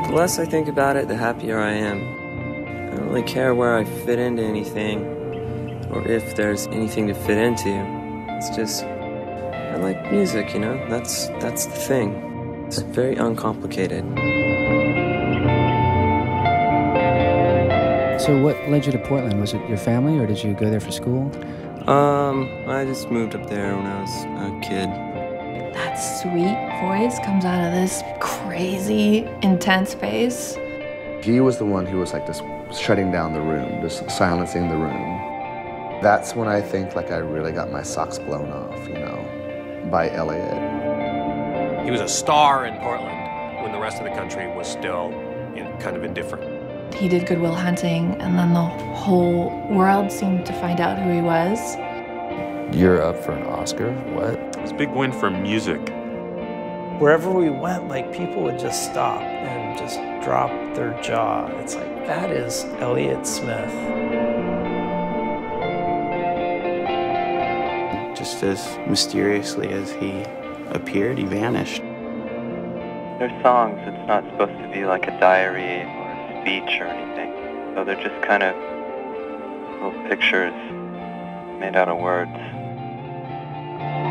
The less I think about it, the happier I am. I don't really care where I fit into anything, or if there's anything to fit into. It's just, I like music, you know? That's the thing. It's very uncomplicated. So what led you to Portland? Was it your family, or did you go there for school? I just moved up there when I was a kid. That sweet voice comes out of this crazy, intense bass. He was the one who was like just shutting down the room, just silencing the room. That's when I think like I really got my socks blown off, you know, by Elliott. He was a star in Portland when the rest of the country was still kind of indifferent. He did Good Will Hunting, and then the whole world seemed to find out who he was. You're up for an Oscar? What? It was a big win for music. Wherever we went, like, people would just stop and just drop their jaw. It's like, that is Elliott Smith. Just as mysteriously as he appeared, he vanished. Their songs, it's not supposed to be like a diary or a speech or anything. So they're just kind of little pictures made out of words.